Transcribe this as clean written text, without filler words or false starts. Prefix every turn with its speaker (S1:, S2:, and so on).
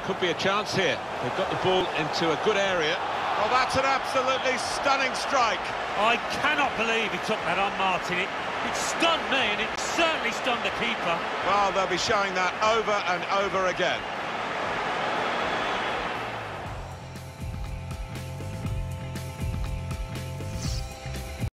S1: Could be a chance here. They've got the ball into a good area.
S2: Well, that's an absolutely stunning strike.
S3: I cannot believe he took that on, Martin. It stunned me, and it certainly stunned the keeper.
S2: Well, they'll be showing that over and over again.